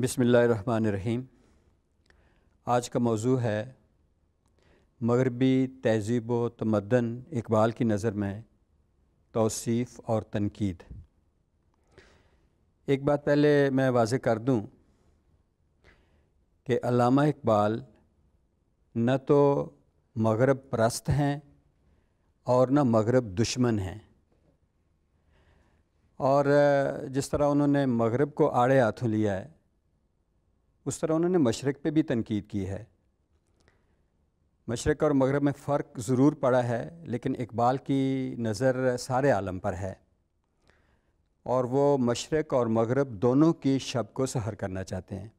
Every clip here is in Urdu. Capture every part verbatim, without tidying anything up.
بسم اللہ الرحمن الرحیم۔ آج کا موضوع ہے مغربی تہذیب و تمدن اقبال کی نظر میں توصیف اور تنقید۔ ایک بات پہلے میں واضح کر دوں کہ علامہ اقبال نہ تو مغرب پرست ہیں اور نہ مغرب دشمن ہیں، اور جس طرح انہوں نے مغرب کو آڑے ہاتھوں لیا ہے اس طرح انہوں نے مشرق پہ بھی تنقید کی ہے۔ مشرق اور مغرب میں فرق ضرور پڑا ہے، لیکن اقبال کی نظر سارے عالم پر ہے اور وہ مشرق اور مغرب دونوں کی شب کو سحر کرنا چاہتے ہیں۔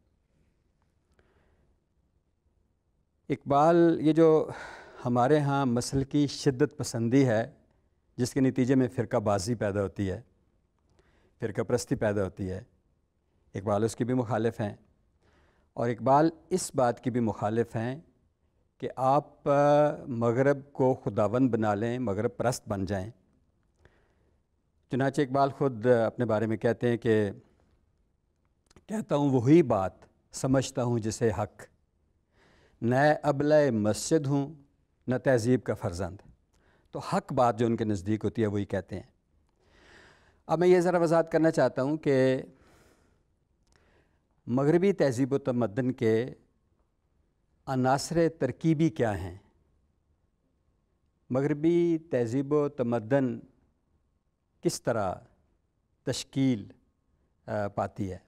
اقبال یہ جو ہمارے ہاں مسلکی شدت پسندی ہے جس کے نتیجے میں فرقہ بازی پیدا ہوتی ہے، فرقہ پرستی پیدا ہوتی ہے، اقبال اس کی بھی مخالف ہیں، اور اقبال اس بات کی بھی مخالف ہیں کہ آپ مغرب کو خداوند بنا لیں، مغرب پرست بن جائیں۔ چنانچہ اقبال خود اپنے بارے میں کہتے ہیں کہ کہتا ہوں وہی بات سمجھتا ہوں جسے حق، نہ ابلہ مسجد ہوں نہ تہذیب کا فرزند۔ تو حق بات جو ان کے نزدیک ہوتی ہے وہی کہتے ہیں۔ اب میں یہ ذرا وضاحت کرنا چاہتا ہوں کہ مغربی تہذیب و تمدن کے عناصر ترکیبی کیا ہیں۔ مغربی تہذیب و تمدن کس طرح تشکیل پاتی ہے؟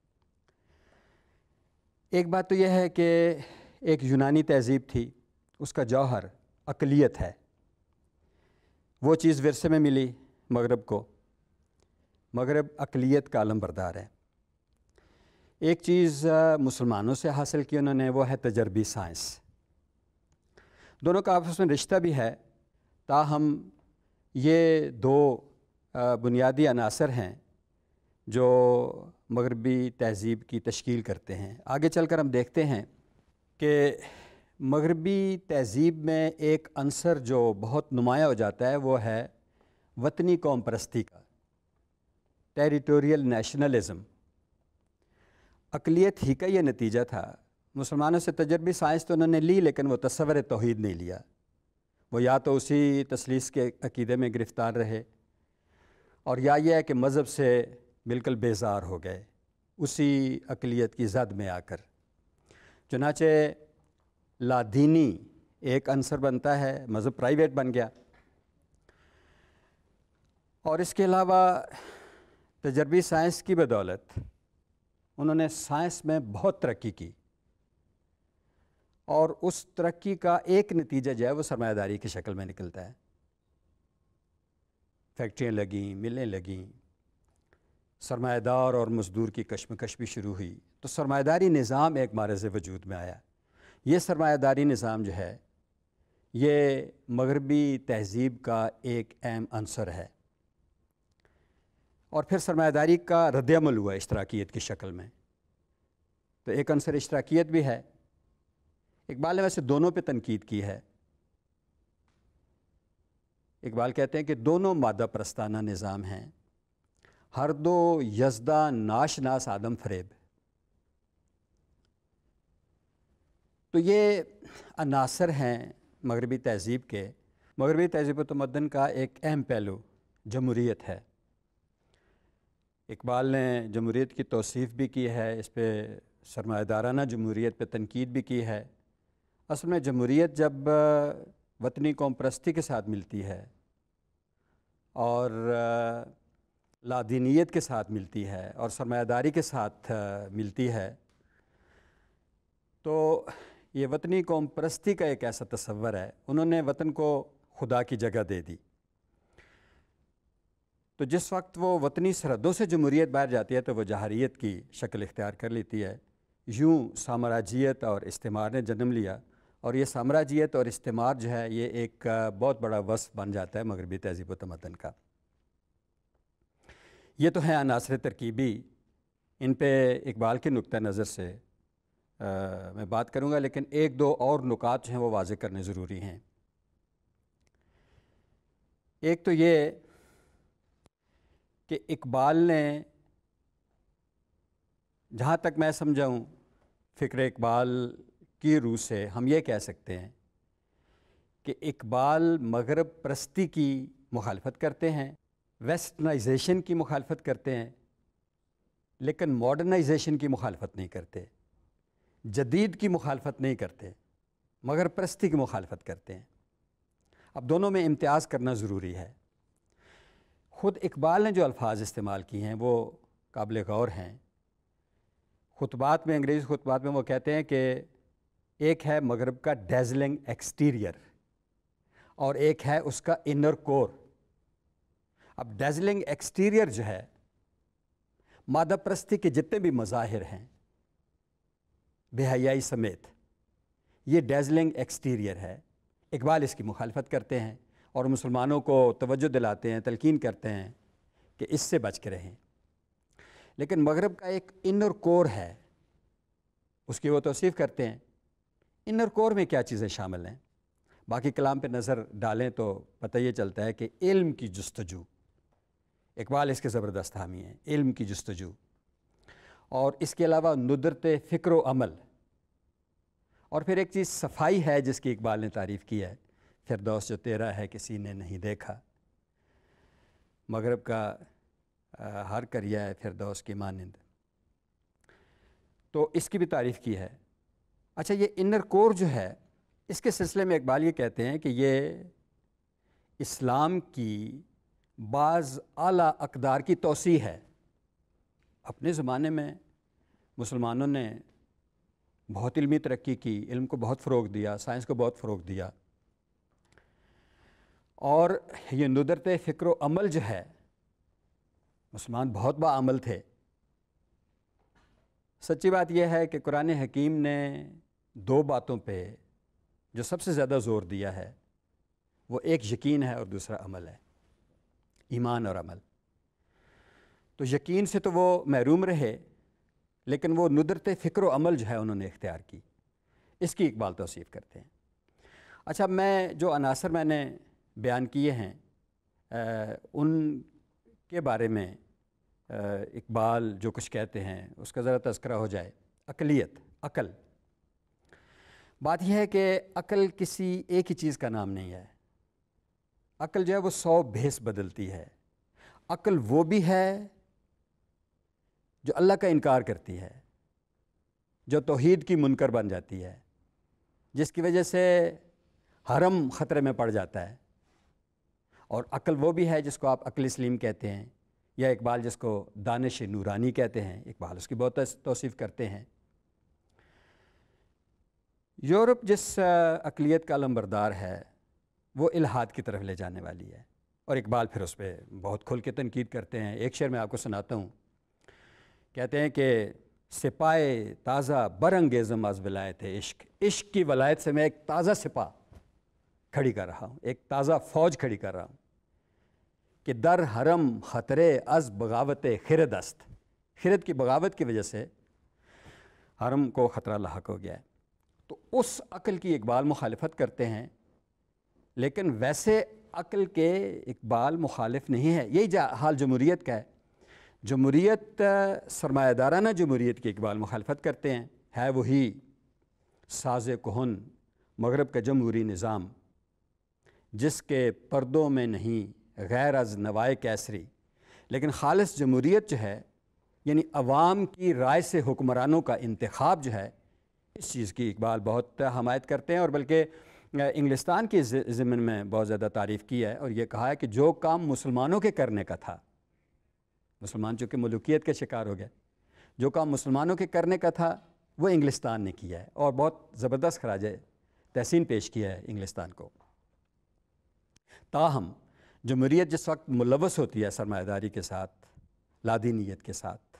ایک بات تو یہ ہے کہ ایک یونانی تہذیب تھی، اس کا جوہر اقلیت ہے، وہ چیز ورثے میں ملی مغرب کو، مغرب اقلیت کا علم بردار ہے۔ ایک چیز مسلمانوں سے حاصل کی انہوں نے، وہ ہے تجربی سائنس۔ دونوں کا آپس میں رشتہ بھی ہے، تاہم یہ دو بنیادی عناصر ہیں جو مغربی تہذیب کی تشکیل کرتے ہیں۔ آگے چل کر ہم دیکھتے ہیں کہ مغربی تہذیب میں ایک عنصر جو بہت نمایاں ہو جاتا ہے وہ ہے وطنی قوم پرستی کا، ٹیریٹوریل نیشنلزم۔ اقلیت ہی کا یہ نتیجہ تھا۔ مسلمانوں سے تجربی سائنس تو انہوں نے لی، لیکن وہ تصور توحید نہیں لیا۔ وہ یا تو اسی تثلیث کے عقیدے میں گرفتار رہے، اور یا یہ ہے کہ مذہب سے بالکل بیزار ہو گئے اسی اقلیت کی زد میں آ کر۔ چنانچہ لادینی ایک عنصر بنتا ہے، مذہب پرائیویٹ بن گیا، اور اس کے علاوہ تجربی سائنس کی بدولت انہوں نے سائنس میں بہت ترقی کی، اور اس ترقی کا ایک نتیجہ جو ہے وہ سرمایہ داری کی شکل میں نکلتا ہے۔ فیکٹریاں لگیں، ملیں لگیں، سرمایہ دار اور مزدور کی کشمکش بھی شروع ہوئی، تو سرمایہ داری نظام ایک معرض وجود میں آیا۔ یہ سرمایہ داری نظام جو ہے یہ مغربی تہذیب کا ایک اہم عنصر ہے، اور پھر سرمایہ داری کا رد عمل ہوا اشتراکیت کی شکل میں۔ تو ایک عنصر اشتراکیت بھی ہے۔ اقبال نے ویسے دونوں پہ تنقید کی ہے۔ اقبال کہتے ہیں کہ دونوں مادہ پرستانہ نظام ہیں، ہر دو یزداں ناش ناس آدم فریب۔ تو یہ عناصر ہیں مغربی تہذیب کے۔ مغربی تہذیب و تمدن کا ایک اہم پہلو جمہوریت ہے۔ اقبال نے جمہوریت کی توصیف بھی کی ہے، اس پہ سرمایہ دارانہ جمہوریت پہ تنقید بھی کی ہے۔ اصل میں جمہوریت جب وطنی قوم پرستی کے ساتھ ملتی ہے اور لادینیت کے ساتھ ملتی ہے اور سرمایہ داری کے ساتھ ملتی ہے، تو یہ وطنی قوم پرستی کا ایک ایسا تصور ہے۔ انہوں نے وطن کو خدا کی جگہ دے دی، تو جس وقت وہ وطنی سرحدوں سے جمہوریت باہر جاتی ہے تو وہ جہریت کی شکل اختیار کر لیتی ہے۔ یوں سامراجیت اور استعمار نے جنم لیا، اور یہ سامراجیت اور استعمار جو ہے یہ ایک بہت بڑا وصف بن جاتا ہے مغربی تہذیب و تمدن کا۔ یہ تو ہیں عناصر ترکیبی، ان پہ اقبال کے نقطہ نظر سے میں بات کروں گا، لیکن ایک دو اور نکات جو ہیں وہ واضح کرنے ضروری ہیں۔ ایک تو یہ کہ اقبال نے جہاں تک میں سمجھاؤں فکر اقبال کی روح سے ہم یہ کہہ سکتے ہیں کہ اقبال مغرب پرستی کی مخالفت کرتے ہیں، ویسٹرنائزیشن کی مخالفت کرتے ہیں، لیکن ماڈرنائزیشن کی مخالفت نہیں کرتے، جدید کی مخالفت نہیں کرتے، مغرب پرستی کی مخالفت کرتے ہیں۔ اب دونوں میں امتیاز کرنا ضروری ہے۔ خود اقبال نے جو الفاظ استعمال کی ہیں وہ قابل غور ہیں۔ خطبات میں، انگریزی خطبات میں وہ کہتے ہیں کہ ایک ہے مغرب کا ڈیزلنگ ایکسٹیریئر اور ایک ہے اس کا انر کور۔ اب ڈیزلنگ ایکسٹیریئر جو ہے، مادہ پرستی کے جتنے بھی مظاہر ہیں بے حیائی سمیت، یہ ڈیزلنگ ایکسٹیریئر ہے۔ اقبال اس کی مخالفت کرتے ہیں اور مسلمانوں کو توجہ دلاتے ہیں، تلقین کرتے ہیں کہ اس سے بچ کے رہیں۔ لیکن مغرب کا ایک انر کور ہے، اس کی وہ توصیف کرتے ہیں۔ انر کور میں کیا چیزیں شامل ہیں؟ باقی کلام پہ نظر ڈالیں تو پتہ یہ چلتا ہے کہ علم کی جستجو، اقبال اس کے زبردست حامی ہیں، علم کی جستجو، اور اس کے علاوہ ندرت فکر و عمل، اور پھر ایک چیز صفائی ہے جس کی اقبال نے تعریف کی ہے، فردوس جو تیرا ہے کسی نے نہیں دیکھا۔ مغرب کا ہر کریا ہے فردوس کی مانند، تو اس کی بھی تعریف کی ہے۔ اچھا، یہ انر کور جو ہے، اس کے سلسلے میں اقبال یہ کہتے ہیں کہ یہ اسلام کی بعض اعلیٰ اقدار کی توسیع ہے۔ اپنے زمانے میں مسلمانوں نے بہت علمی ترقی کی، علم کو بہت فروغ دیا، سائنس کو بہت فروغ دیا، اور یہ ندرت فکر و عمل جو ہے، مسلمان بہت باعمل تھے۔ سچی بات یہ ہے کہ قرآن حکیم نے دو باتوں پہ جو سب سے زیادہ زور دیا ہے، وہ ایک یقین ہے اور دوسرا عمل ہے، ایمان اور عمل۔ تو یقین سے تو وہ محروم رہے، لیکن وہ ندرت فکر و عمل جو ہے انہوں نے اختیار کی، اس کی اقبال توصیف کرتے ہیں۔ اچھا، میں جو عناصر میں نے بیان کیے ہیں ان کے بارے میں اقبال جو کچھ کہتے ہیں اس کا ذرا تذکرہ ہو جائے۔ عقلیت، عقل، بات یہ ہے کہ عقل کسی ایک ہی چیز کا نام نہیں ہے۔ عقل جو ہے وہ سو بھیس بدلتی ہے۔ عقل وہ بھی ہے جو اللہ کا انکار کرتی ہے، جو توحید کی منکر بن جاتی ہے، جس کی وجہ سے حرم خطرے میں پڑ جاتا ہے، اور عقل وہ بھی ہے جس کو آپ عقل سلیم کہتے ہیں، یا اقبال جس کو دانش نورانی کہتے ہیں، اقبال اس کی بہت توصیف کرتے ہیں۔ یورپ جس عقلیت کا علمبردار ہے وہ الحاد کی طرف لے جانے والی ہے، اور اقبال پھر اس پہ بہت کھل کے تنقید کرتے ہیں۔ ایک شعر میں آپ کو سناتا ہوں، کہتے ہیں کہ سپائے تازہ برانگیزم از ولایت عشق، عشق کی ولایت سے میں ایک تازہ سپاہ کھڑی کر رہا ہوں، ایک تازہ فوج کھڑی کر رہا ہوں کہ در حرم خطرے از بغاوت خرد است، خرد کی بغاوت کی وجہ سے حرم کو خطرہ لاحق ہو گیا ہے۔ تو اس عقل کی اقبال مخالفت کرتے ہیں، لیکن ویسے عقل کے اقبال مخالف نہیں ہے۔ یہی حال جمہوریت کا ہے۔ جمہوریت، سرمایہ دارانہ جمہوریت کی اقبال مخالفت کرتے ہیں، ہے وہی ساز کہن مغرب کا جمہوری نظام، جس کے پردوں میں نہیں غیر از نوائے کیسری۔ لیکن خالص جمہوریت جو ہے، یعنی عوام کی رائے سے حکمرانوں کا انتخاب جو ہے، اس چیز کی اقبال بہت حمایت کرتے ہیں، اور بلکہ انگلستان کی ضمن میں بہت زیادہ تعریف کی ہے، اور یہ کہا ہے کہ جو کام مسلمانوں کے کرنے کا تھا، مسلمان چونکہ ملوکیت کے شکار ہو گئے، جو کام مسلمانوں کے کرنے کا تھا وہ انگلستان نے کیا ہے، اور بہت زبردست خراج تحسین پیش کیا ہے انگلستان کو۔ تاہم جمہوریت جس وقت ملوث ہوتی ہے سرمایہ داری کے ساتھ، لادینیت کے ساتھ،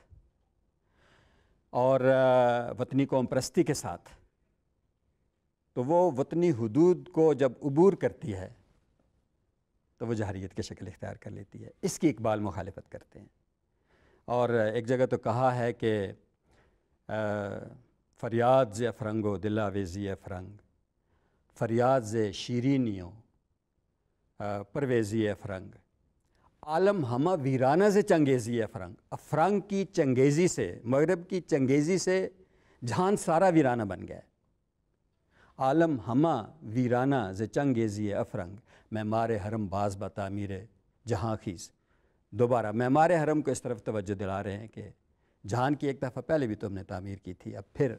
اور وطنی قوم پرستی کے ساتھ، تو وہ وطنی حدود کو جب عبور کرتی ہے تو وہ جہریت کی شکل اختیار کر لیتی ہے۔ اس کی اقبال مخالفت کرتے ہیں، اور ایک جگہ تو کہا ہے کہ فریاد ز افرنگ و دل آویزی افرنگ، فریاد ز شیرینیوں پرویزی افرنگ، عالم ہمہ ویرانہ سے چنگیزی ہے افرنگ، افرنگ کی چنگیزی سے، مغرب کی چنگیزی سے جہان سارا ویرانہ بن گیا ہے۔ عالم ہمہ ویرانہ ز چنگیزی ہے افرنگ، معمار حرم باز با تعمیر جہاں خیز۔ دوبارہ معمار حرم کو اس طرف توجہ دلا رہے ہیں کہ جہان کی ایک دفعہ پہلے بھی تم نے تعمیر کی تھی، اب پھر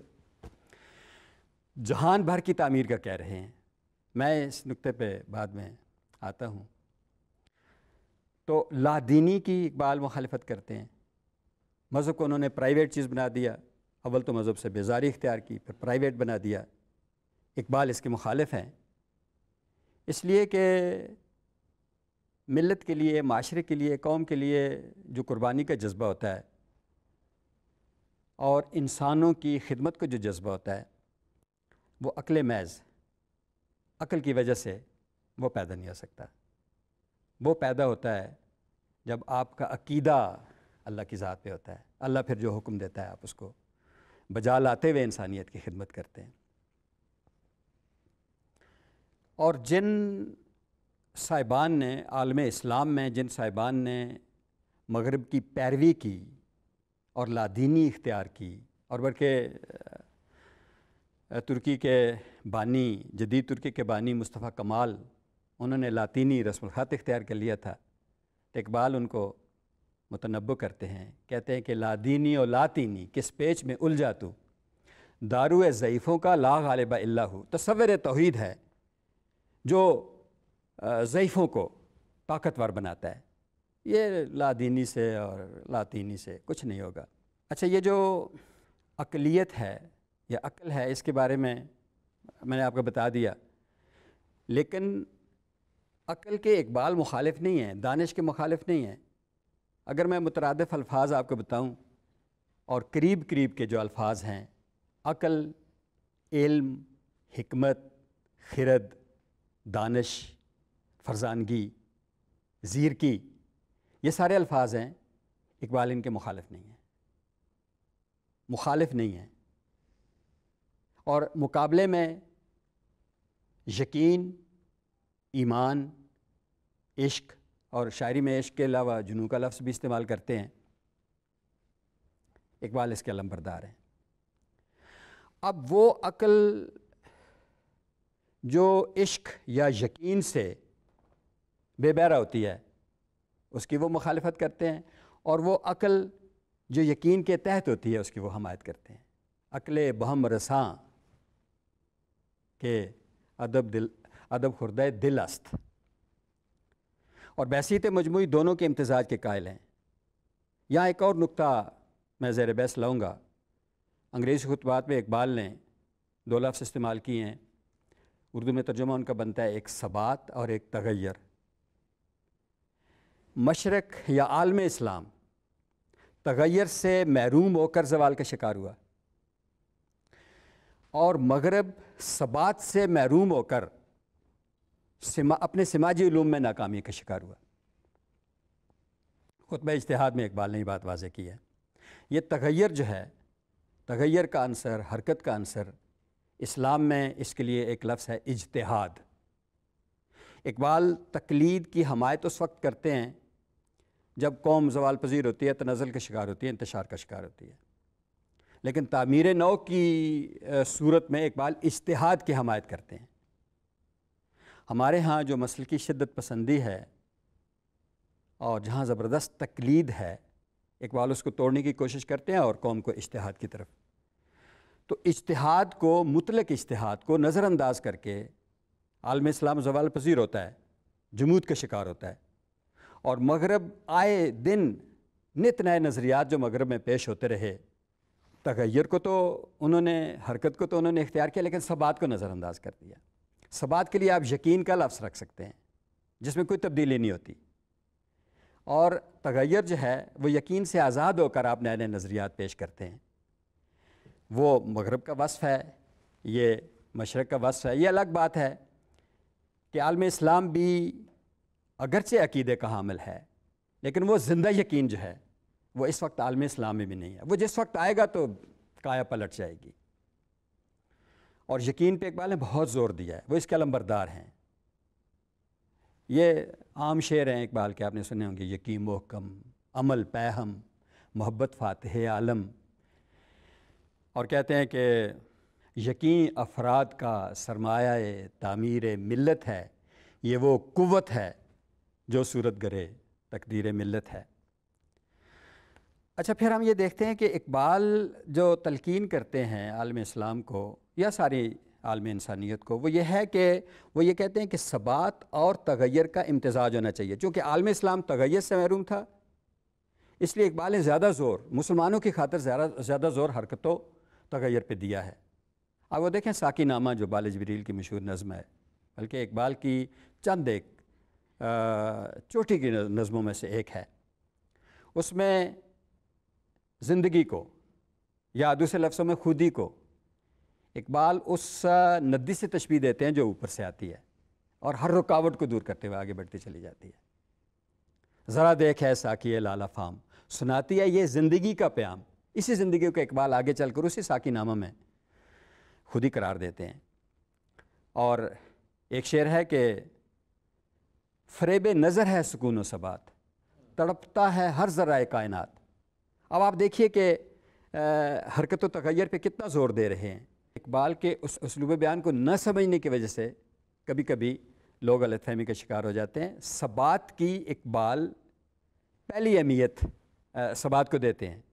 جہان بھر کی تعمیر کا کہہ رہے ہیں۔ میں اس نقطے پہ بعد میں آتا ہوں۔ تو لا دینی کی اقبال مخالفت کرتے ہیں، مذہب کو انہوں نے پرائیویٹ چیز بنا دیا، اول تو مذہب سے بیزاری اختیار کی، پھر پرائیویٹ بنا دیا۔ اقبال اس کے مخالف ہیں، اس لیے کہ ملت کے لیے، معاشرے کے لیے، قوم کے لیے جو قربانی کا جذبہ ہوتا ہے اور انسانوں کی خدمت کو جو جذبہ ہوتا ہے، وہ عقل محض، عقل کی وجہ سے وہ پیدا نہیں ہو سکتا۔ وہ پیدا ہوتا ہے جب آپ کا عقیدہ اللہ کی ذات پہ ہوتا ہے، اللہ پھر جو حکم دیتا ہے آپ اس کو بجا لاتے ہوئے انسانیت کی خدمت کرتے ہیں۔ اور جن صاحبان نے عالم اسلام میں، جن صاحبان نے مغرب کی پیروی کی اور لادینی اختیار کی، اور بلکہ ترکی کے بانی، جدید ترکی کے بانی مصطفیٰ کمال، انہوں نے لاطینی رسم الخط اختیار کر لیا تھا، تو اقبال ان کو متنبع کرتے ہیں، کہتے ہیں کہ لادینی اور لاطینی کس پیچ میں الجھا تو، دارو ضعیفوں کا لا غالب الا ہو۔ تصور توحید ہے جو ضعیفوں کو طاقتور بناتا ہے، یہ لادینی سے اور لاطینی سے کچھ نہیں ہوگا۔ اچھا، یہ جو اقلیت ہے یا عقل ہے، اس کے بارے میں میں نے آپ کو بتا دیا، لیکن عقل کے اقبال مخالف نہیں ہیں، دانش کے مخالف نہیں ہیں۔ اگر میں مترادف الفاظ آپ کو بتاؤں اور قریب قریب کے جو الفاظ ہیں، عقل، علم، حکمت، خرد، دانش، فرزانگی، زیرکی، یہ سارے الفاظ ہیں، اقبال ان کے مخالف نہیں ہیں، مخالف نہیں ہیں۔ اور مقابلے میں یقین، ایمان، عشق، اور شاعری میں عشق کے علاوہ جنوں کا لفظ بھی استعمال کرتے ہیں، اقبال اس کے علمبردار ہیں۔ اب وہ عقل جو عشق یا یقین سے بے بہرا ہوتی ہے، اس کی وہ مخالفت کرتے ہیں، اور وہ عقل جو یقین کے تحت ہوتی ہے، اس کی وہ حمایت کرتے ہیں۔ عقل بہم رساں کہ ادب دل ادب خردہ دل است، اور بحثیت مجموعی دونوں کے امتزاج کے قائل ہیں۔ یہاں ایک اور نقطہ میں زیر بحث لاؤں گا۔ انگریزی خطبات میں اقبال نے دو لفظ استعمال کیے ہیں، اردو میں ترجمہ ان کا بنتا ہے ایک ثبات اور ایک تغیر۔ مشرق یا عالم اسلام تغیر سے محروم ہو کر زوال کا شکار ہوا، اور مغرب ثبات سے محروم ہو کر سما اپنے سماجی علوم میں ناکامی کا شکار ہوا۔ خطبہ اجتہاد میں اقبال نے یہ بات واضح کی ہے۔ یہ تغیر جو ہے، تغیر کا عنصر، حرکت کا عنصر، اسلام میں اس کے لیے ایک لفظ ہے اجتہاد۔ اقبال تقلید کی حمایت اس وقت کرتے ہیں جب قوم زوال پذیر ہوتی ہے، تنزل کا شکار ہوتی ہے، انتشار کا شکار ہوتی ہے، لیکن تعمیر نو کی صورت میں اقبال اجتہاد کی حمایت کرتے ہیں۔ ہمارے ہاں جو مسلکی شدت پسندی ہے اور جہاں زبردست تقلید ہے، اقبال اس کو توڑنے کی کوشش کرتے ہیں اور قوم کو اجتہاد کی طرف۔ تو اجتہاد کو، مطلق اجتہاد کو نظر انداز کر کے عالم اسلام زوال پذیر ہوتا ہے، جمود کا شکار ہوتا ہے، اور مغرب آئے دن نت نئے نظریات جو مغرب میں پیش ہوتے رہے، تغیر کو تو انہوں نے، حرکت کو تو انہوں نے اختیار کیا، لیکن ثبات کو نظر انداز کر دیا۔ ثبات کے لیے آپ یقین کا لفظ رکھ سکتے ہیں جس میں کوئی تبدیلی نہیں ہوتی، اور تغیر جو ہے وہ یقین سے آزاد ہو کر آپ نئے نئے نظریات پیش کرتے ہیں۔ وہ مغرب کا وصف ہے، یہ مشرق کا وصف ہے۔ یہ الگ بات ہے کہ عالم اسلام بھی اگرچہ عقیدے کا حامل ہے، لیکن وہ زندہ یقین جو ہے وہ اس وقت عالم اسلام میں بھی نہیں ہے۔ وہ جس وقت آئے گا تو کایا پلٹ جائے گی، اور یقین پہ اقبال نے بہت زور دیا ہے، وہ اس کے علمبردار ہیں۔ یہ عام شعر ہیں اقبال کے، آپ نے سنے ہوں گے، یقین محکم عمل پیہم محبت فاتح عالم، اور کہتے ہیں کہ یقین افراد کا سرمایہ تعمیر ملت ہے، یہ وہ قوت ہے جو صورت گرے تقدیر ملت ہے۔ اچھا، پھر ہم یہ دیکھتے ہیں کہ اقبال جو تلقین کرتے ہیں عالم اسلام کو یا ساری عالم انسانیت کو، وہ یہ ہے کہ وہ یہ کہتے ہیں کہ ثبات اور تغیر کا امتزاج ہونا چاہیے۔ چونکہ عالم اسلام تغیر سے محروم تھا، اس لیے اقبال نے زیادہ زور مسلمانوں کی خاطر زیادہ زیادہ زور حرکت و تغیر پہ دیا ہے۔ اب وہ دیکھیں ساقی نامہ جو بال جبریل کی مشہور نظم ہے، بلکہ اقبال کی چند ایک چوٹی کی نظموں میں سے ایک ہے، اس میں زندگی کو یا دوسرے لفظوں میں خودی کو اقبال اس ندی سے تشبیہ دیتے ہیں جو اوپر سے آتی ہے اور ہر رکاوٹ کو دور کرتے ہوئے آگے بڑھتی چلی جاتی ہے۔ ذرا دیکھ ہے ساقی لالا فام، سناتی ہے یہ زندگی کا پیام۔ اسی زندگی کو اقبال آگے چل کر اسی ساقی نامہ میں خود ہی قرار دیتے ہیں۔ اور ایک شعر ہے کہ فریب نظر ہے سکون و ثبات، تڑپتا ہے ہر ذرائع کائنات۔ اب آپ دیکھیے کہ حرکت و تغیر پہ کتنا زور دے رہے ہیں۔ اقبال کے اس اسلوب بیان کو نہ سمجھنے کی وجہ سے کبھی کبھی لوگ غلط فہمی کا شکار ہو جاتے ہیں۔ ثبات کی اقبال پہلی اہمیت ثبات کو دیتے ہیں۔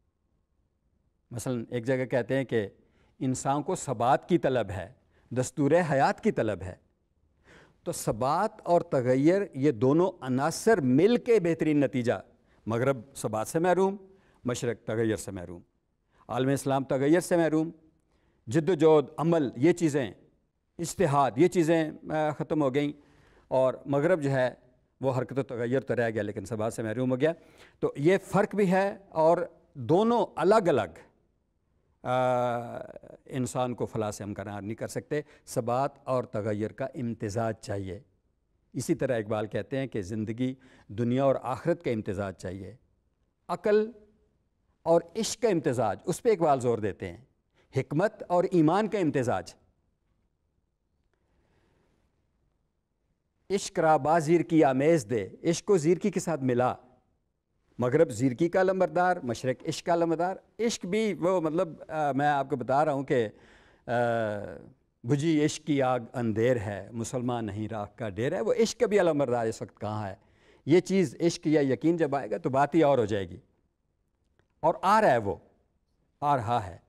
مثلا ایک جگہ کہتے ہیں کہ انسان کو ثبات کی طلب ہے، دستور حیات کی طلب ہے۔ تو ثبات اور تغیر یہ دونوں عناصر مل کے بہترین نتیجہ، مغرب ثبات سے محروم، مشرق تغیر سے محروم، عالم اسلام تغیر سے محروم، جد و جہد، عمل، یہ چیزیں، اجتہاد، یہ چیزیں ختم ہو گئیں، اور مغرب جو ہے وہ حرکت و تغیر تو رہ گیا لیکن ثبات سے محروم ہو گیا۔ تو یہ فرق بھی ہے، اور دونوں الگ الگ انسان کو فلاح سے ہمکنار نہیں کر سکتے۔ ثبات اور تغیر کا امتزاج چاہیے۔ اسی طرح اقبال کہتے ہیں کہ زندگی دنیا اور آخرت کا امتزاج چاہیے، عقل اور عشق کا امتزاج، اس پہ اقبال زور دیتے ہیں، حکمت اور ایمان کا امتزاج۔ عشق را با زیرکی آمیز دے، عشق کو زیرکی کے ساتھ ملا۔ مغرب زیرکی کا علمبردار، مشرق عشق کا علمبردار۔ عشق بھی وہ مطلب میں آپ کو بتا رہا ہوں کہ بجھی عشق کی آگ اندھیر ہے، مسلمان نہیں راکھ کا ڈیر ہے۔ وہ عشق کا بھی علمبردار اس وقت کہاں ہے؟ یہ چیز عشق یا یقین جب آئے گا تو بات ہی اور ہو جائے گی، اور آ رہا ہے، وہ آ رہا ہے۔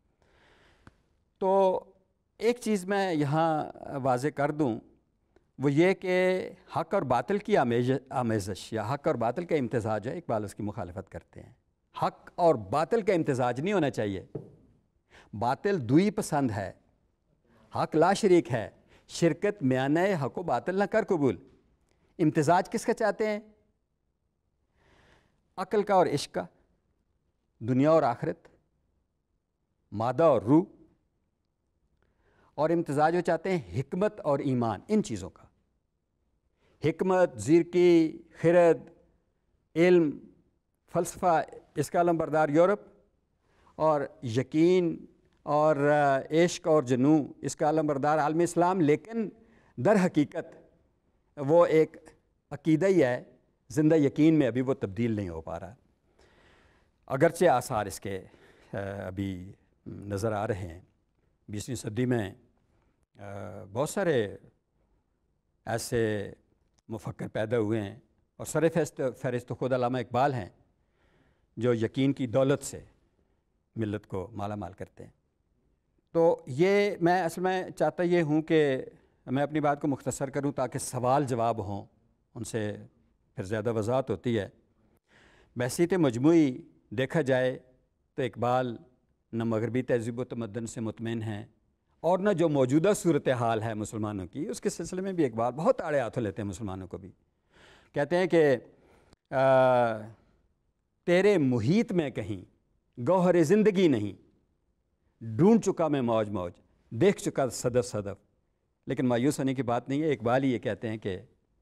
تو ایک چیز میں یہاں واضح کر دوں، وہ یہ کہ حق اور باطل کی آمیزش یا حق اور باطل کا امتزاج ہے، اقبال اس کی مخالفت کرتے ہیں۔ حق اور باطل کا امتزاج نہیں ہونا چاہیے۔ باطل دوئی پسند ہے، حق لا شریک ہے، شرکت میانہ حق و باطل نہ کر قبول۔ امتزاج کس کا چاہتے ہیں؟ عقل کا اور عشق کا، دنیا اور آخرت، مادہ اور روح، اور امتزاج وہ چاہتے ہیں حکمت اور ایمان، ان چیزوں کا۔ حکمت، زیرکی، خرد، علم، فلسفہ، اس کا علمبردار یورپ، اور یقین اور عشق اور جنوں، اس کا علمبردار عالم اسلام۔ لیکن در حقیقت وہ ایک عقیدہ ہی ہے، زندہ یقین میں ابھی وہ تبدیل نہیں ہو پا رہا، اگرچہ آثار اس کے ابھی نظر آ رہے ہیں۔ بیسویں صدی میں بہت سارے ایسے مفکر پیدا ہوئے ہیں، اور سر فہرست فہرست خود علامہ اقبال ہیں، جو یقین کی دولت سے ملت کو مالا مال کرتے ہیں۔ تو یہ میں اصل میں چاہتا یہ ہوں کہ میں اپنی بات کو مختصر کروں تاکہ سوال جواب ہوں، ان سے پھر زیادہ وضاحت ہوتی ہے۔ بحثیت مجموعی دیکھا جائے تو اقبال نہ مغربی تہذیب و تمدن سے مطمئن ہیں، اور نہ جو موجودہ صورتحال ہے مسلمانوں کی، اس کے سلسلے میں بھی اقبال بہت آڑے ہاتھوں لیتے ہیں مسلمانوں کو بھی۔ کہتے ہیں کہ تیرے محیط میں کہیں گوہر زندگی نہیں، ڈھونڈ چکا میں موج موج، دیکھ چکا صدف صدف۔ لیکن مایوس ہونے کی بات نہیں ہے، اقبال ہی یہ کہتے ہیں کہ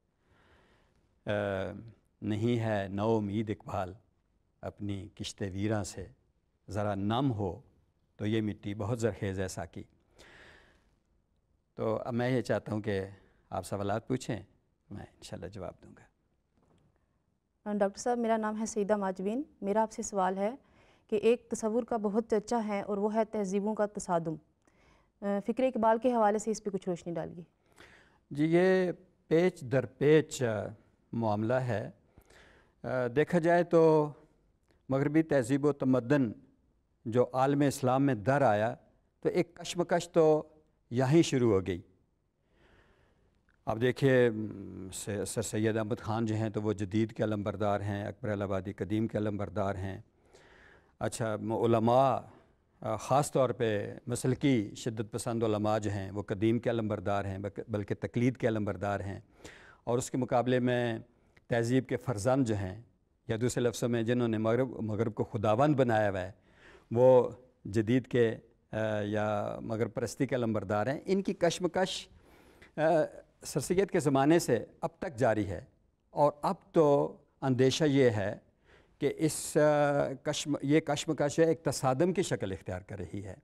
نہیں ہے نو امید اقبال اپنی کشت ویراں سے، ذرا نم ہو تو یہ مٹی بہت زرخیز ہے ساکی۔ تو اب میں یہ چاہتا ہوں کہ آپ سوالات پوچھیں میں انشاءاللہ جواب دوں گا۔ ڈاکٹر صاحب، میرا نام ہے سیدہ ماجبین۔ میرا آپ سے سوال ہے کہ ایک تصور کا بہت چرچا ہے اور وہ ہے تہذیبوں کا تصادم۔ فکر اقبال کے حوالے سے اس پہ کچھ روشنی ڈالیے۔ جی، یہ پیچ در پیچ معاملہ ہے۔ دیکھا جائے تو مغربی تہذیب و تمدن جو عالم اسلام میں در آیا تو ایک کشمکش تو یہیں شروع ہو گئی۔ اب دیکھیے سر سید احمد خان جو ہیں تو وہ جدید کے علمبردار ہیں، اکبر الہ آبادی قدیم کے علمبردار ہیں۔ اچھا، علماء خاص طور پہ مسلکی شدت پسند علماء جو ہیں وہ قدیم کے علمبردار ہیں بلکہ تقلید کے علمبردار ہیں، اور اس کے مقابلے میں تہذیب کے فرزند جو ہیں یا دوسرے لفظوں میں جنہوں نے مغرب مغرب کو خداوند بنایا ہوا ہے وہ جدید کے یا مغرب پرستی کے علمبردار ہیں۔ ان کی کشمکش سر سید کے زمانے سے اب تک جاری ہے، اور اب تو اندیشہ یہ ہے کہ اس کشم یہ کشمکش ایک تصادم کی شکل اختیار کر رہی ہے۔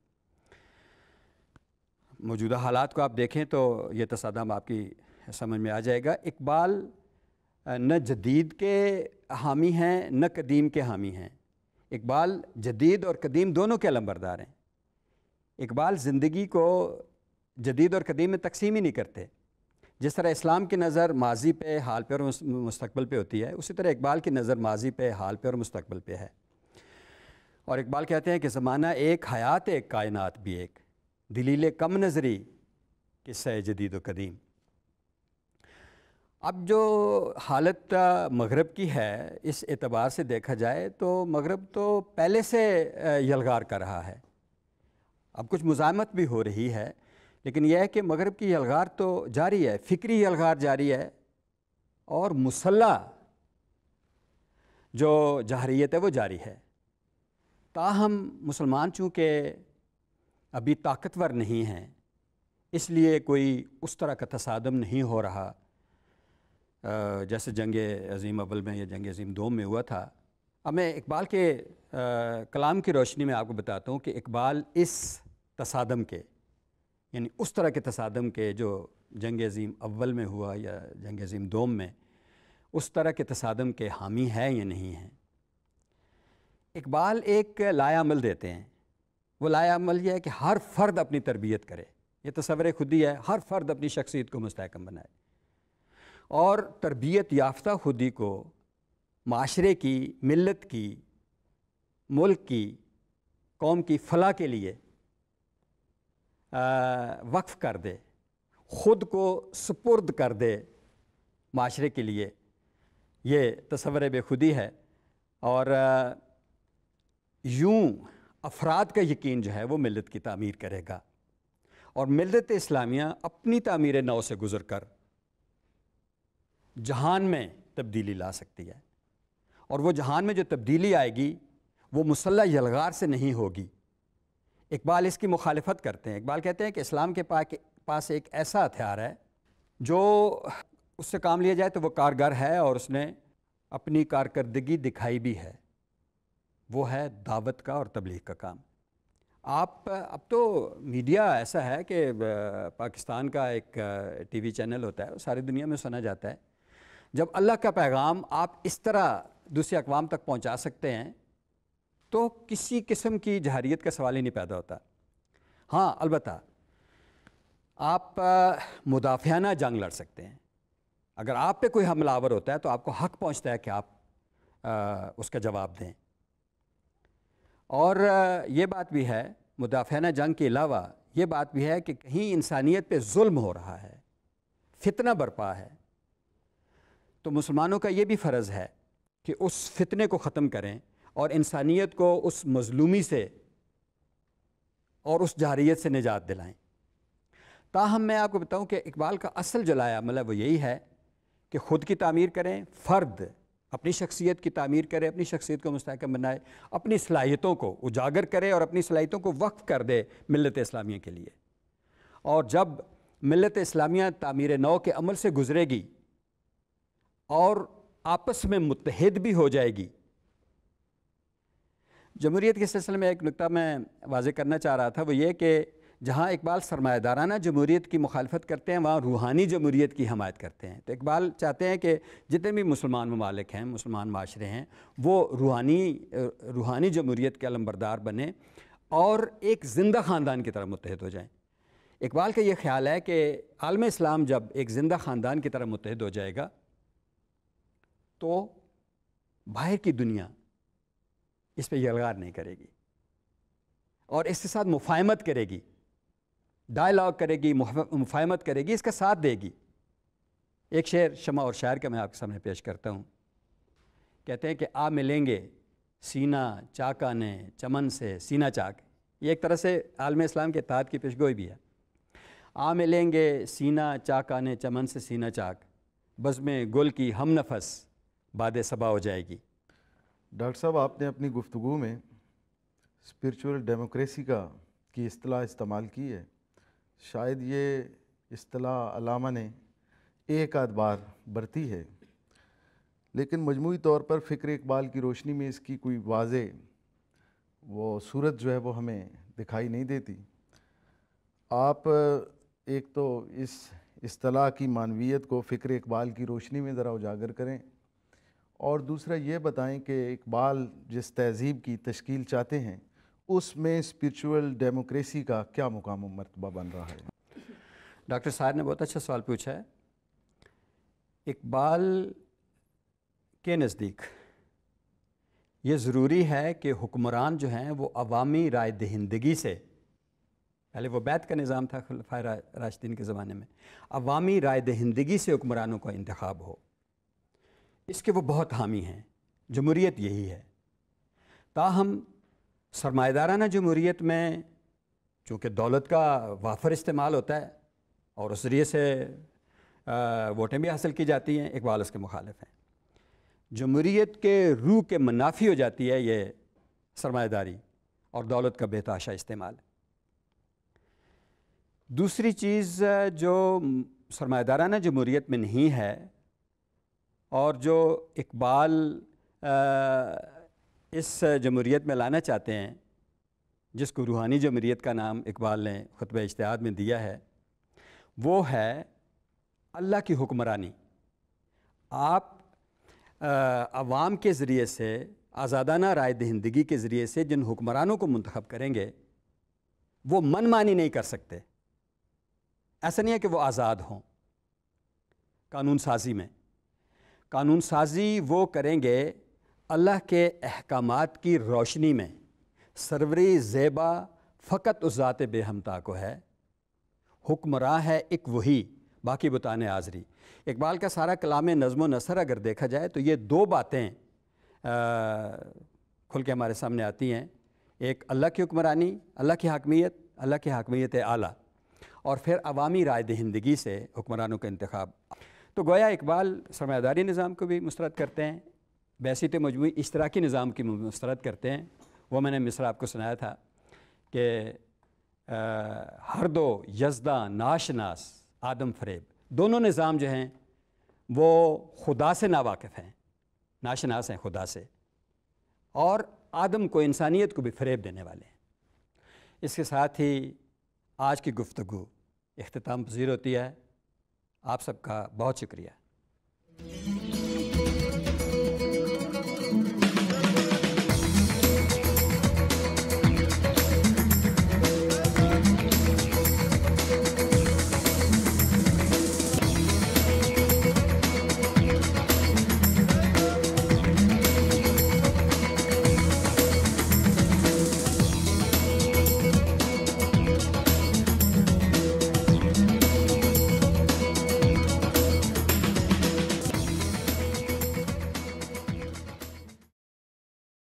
موجودہ حالات کو آپ دیکھیں تو یہ تصادم آپ کی سمجھ میں آ جائے گا۔ اقبال نہ جدید کے حامی ہیں نہ قدیم کے حامی ہیں، اقبال جدید اور قدیم دونوں کے علمبردار ہیں۔ اقبال زندگی کو جدید اور قدیم میں تقسیم ہی نہیں کرتے۔ جس طرح اسلام کی نظر ماضی پہ، حال پہ اور مستقبل پہ ہوتی ہے، اسی طرح اقبال کی نظر ماضی پہ، حال پہ اور مستقبل پہ ہے۔ اور اقبال کہتے ہیں کہ زمانہ ایک، حیات ایک، کائنات بھی ایک، دلیل کم نظری قصہ جدید و قدیم۔ اب جو حالت مغرب کی ہے اس اعتبار سے دیکھا جائے تو مغرب تو پہلے سے یلغار کر رہا ہے۔ اب کچھ مزاحمت بھی ہو رہی ہے، لیکن یہ ہے کہ مغرب کی یلغار تو جاری ہے، فکری یلغار جاری ہے، اور مسلح جو جہریت ہے وہ جاری ہے۔ تاہم مسلمان چونکہ ابھی طاقتور نہیں ہیں، اس لیے کوئی اس طرح کا تصادم نہیں ہو رہا جیسے جنگ عظیم اول میں یا جنگ عظیم دوم میں ہوا تھا۔ اب میں اقبال کے کلام کی روشنی میں آپ کو بتاتا ہوں کہ اقبال اس تصادم کے، یعنی اس طرح کے تصادم کے جو جنگ عظیم اول میں ہوا یا جنگ عظیم دوم میں، اس طرح کے تصادم کے حامی ہے یا نہیں ہیں۔ اقبال ایک لائے عمل دیتے ہیں۔ وہ لائے عمل یہ ہے کہ ہر فرد اپنی تربیت کرے، یہ تصور خودی ہے، ہر فرد اپنی شخصیت کو مستحکم بنائے، اور تربیت یافتہ خودی کو معاشرے کی، ملت کی، ملک کی، قوم کی فلاح کے لیے وقف کر دے، خود کو سپرد کر دے معاشرے کے لیے۔ یہ تصور بے خودی ہے، اور یوں افراد کا یقین جو ہے وہ ملت کی تعمیر کرے گا، اور ملت اسلامیہ اپنی تعمیر نو سے گزر کر جہان میں تبدیلی لا سکتی ہے، اور وہ جہان میں جو تبدیلی آئے گی وہ مسلح یلغار سے نہیں ہوگی۔ اقبال اس کی مخالفت کرتے ہیں۔ اقبال کہتے ہیں کہ اسلام کے پاس ایک ایسا ہتھیار ہے جو اس سے کام لیا جائے تو وہ کارگر ہے، اور اس نے اپنی کارکردگی دکھائی بھی ہے، وہ ہے دعوت کا اور تبلیغ کا کام۔ آپ اب تو میڈیا ایسا ہے کہ پاکستان کا ایک ٹی وی چینل ہوتا ہے، وہ ساری دنیا میں سنا جاتا ہے۔ جب اللہ کا پیغام آپ اس طرح دوسرے اقوام تک پہنچا سکتے ہیں تو کسی قسم کی جہریت کا سوال ہی نہیں پیدا ہوتا۔ ہاں، البتہ آپ مدافعانہ جنگ لڑ سکتے ہیں۔ اگر آپ پہ کوئی حملہ آور ہوتا ہے تو آپ کو حق پہنچتا ہے کہ آپ اس کا جواب دیں۔ اور یہ بات بھی ہے، مدافعانہ جنگ کے علاوہ یہ بات بھی ہے کہ کہیں انسانیت پہ ظلم ہو رہا ہے، فتنہ برپا ہے، تو مسلمانوں کا یہ بھی فرض ہے کہ اس فتنے کو ختم کریں اور انسانیت کو اس مظلومی سے اور اس جہریت سے نجات دلائیں۔ تاہم میں آپ کو بتاؤں کہ اقبال کا اصل جو لائے عمل ہے وہ یہی ہے کہ خود کی تعمیر کریں، فرد اپنی شخصیت کی تعمیر کرے، اپنی شخصیت کو مستحکم بنائے، اپنی صلاحیتوں کو اجاگر کرے اور اپنی صلاحیتوں کو وقف کر دے ملت اسلامیہ کے لیے۔ اور جب ملت اسلامیہ تعمیر نو کے عمل سے گزرے گی اور آپس میں متحد بھی ہو جائے گی۔ جمہوریت کے سلسلے میں ایک نکتہ میں واضح کرنا چاہ رہا تھا، وہ یہ کہ جہاں اقبال سرمایہ دارانہ جمہوریت کی مخالفت کرتے ہیں وہاں روحانی جمہوریت کی حمایت کرتے ہیں۔ تو اقبال چاہتے ہیں کہ جتنے بھی مسلمان ممالک ہیں، مسلمان معاشرے ہیں، وہ روحانی روحانی جمہوریت کے علمبردار بنیں اور ایک زندہ خاندان کی طرح متحد ہو جائیں۔ اقبال کا یہ خیال ہے کہ عالم اسلام جب ایک زندہ خاندان کی طرح متحد ہو جائے گا تو باہر کی دنیا اس پہ یلغار نہیں کرے گی اور اس کے ساتھ مفاہمت کرے گی، ڈائلاگ کرے گی، مفاہمت کرے گی، اس کا ساتھ دے گی۔ ایک شعر شمع اور شاعر کا میں آپ کے سامنے پیش کرتا ہوں۔ کہتے ہیں کہ آ ملیں گے سینہ چاکانے چمن سے سینہ چاک، یہ ایک طرح سے عالم اسلام کے اتحاد کی پیشگوئی بھی ہے۔ آ ملیں گے سینہ چاکانے چمن سے سینہ چاک، بزم گل کی ہم نفس باد صبا ہو جائے گی۔ ڈاکٹر صاحب، آپ نے اپنی گفتگو میں اسپرچول ڈیموکریسی کا کی اصطلاح استعمال کی ہے۔ شاید یہ اصطلاح علامہ نے ایک آدھ بار برتی ہے، لیکن مجموعی طور پر فکر اقبال کی روشنی میں اس کی کوئی واضح وہ صورت جو ہے وہ ہمیں دکھائی نہیں دیتی۔ آپ ایک تو اس اصطلاح کی معنویت کو فکر اقبال کی روشنی میں ذرا اجاگر کریں، اور دوسرا یہ بتائیں کہ اقبال جس تہذیب کی تشکیل چاہتے ہیں اس میں اسپرچول ڈیموکریسی کا کیا مقام و مرتبہ بن رہا ہے؟ ڈاکٹر صاحب نے بہت اچھا سوال پوچھا ہے۔ اقبال کے نزدیک یہ ضروری ہے کہ حکمران جو ہیں وہ عوامی رائے دہندگی سے، پہلے وہ بیعت کا نظام تھا خلفائے راشدین کے زمانے میں، عوامی رائے دہندگی سے حکمرانوں کا انتخاب ہو، اس کے وہ بہت حامی ہیں۔ جمہوریت یہی ہے۔ تاہم سرمایہ دارانہ جمہوریت میں چونکہ دولت کا وافر استعمال ہوتا ہے اور اس ذریعے سے ووٹیں بھی حاصل کی جاتی ہیں، اقبال اس کے مخالف ہیں۔ جمہوریت کے روح کے منافی ہو جاتی ہے یہ سرمایہ داری اور دولت کا بے تحاشا استعمال۔ دوسری چیز جو سرمایہ دارانہ جمہوریت میں نہیں ہے اور جو اقبال اس جمہوریت میں لانا چاہتے ہیں، جس کو روحانی جمہوریت کا نام اقبال نے خطبہ اجتہاد میں دیا ہے، وہ ہے اللہ کی حکمرانی۔ آپ عوام کے ذریعے سے، آزادانہ رائے دہندگی کے ذریعے سے جن حکمرانوں کو منتخب کریں گے وہ من مانی نہیں کر سکتے۔ ایسا نہیں ہے کہ وہ آزاد ہوں۔ قانون سازی میں قانون سازی وہ کریں گے اللہ کے احکامات کی روشنی میں۔ سروری زیبا فقط اس ذات بے ہمتا کو ہے، حکمراں ہے ایک وہی، باقی بتان آزری۔ اقبال کا سارا کلام نظم و نثر اگر دیکھا جائے تو یہ دو باتیں کھل کے ہمارے سامنے آتی ہیں، ایک اللہ کی حکمرانی، اللہ کی حاکمیت، اللہ کی حاکمیت اعلیٰ، اور پھر عوامی رائے دہندگی سے حکمرانوں کا انتخاب۔ تو گویا اقبال سرمایہ داری نظام کو بھی مسترد کرتے ہیں، بیسیط مجموعی اشتراکی نظام کی مسترد کرتے ہیں۔ وہ میں نے مصرع آپ کو سنایا تھا کہ ہر دو یزداں ناشناس آدم فریب، دونوں نظام جو ہیں وہ خدا سے ناواقف ہیں، ناشناس ہیں خدا سے، اور آدم کو، انسانیت کو بھی فریب دینے والے ہیں۔ اس کے ساتھ ہی آج کی گفتگو اختتام پذیر ہوتی ہے۔ آپ سب کا بہت شکریہ۔